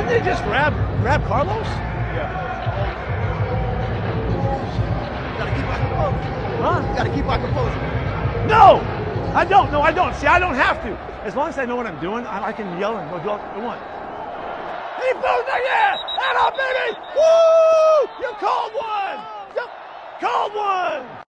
Didn't they just grab Carlos? Yeah. Gotta keep my composure. Huh? Gotta keep my composure. No! I don't. No, I don't. See, I don't have to. As long as I know what I'm doing, I can yell and go, come on. He throws it, yeah! That up, baby! Woo! You called one! You called one!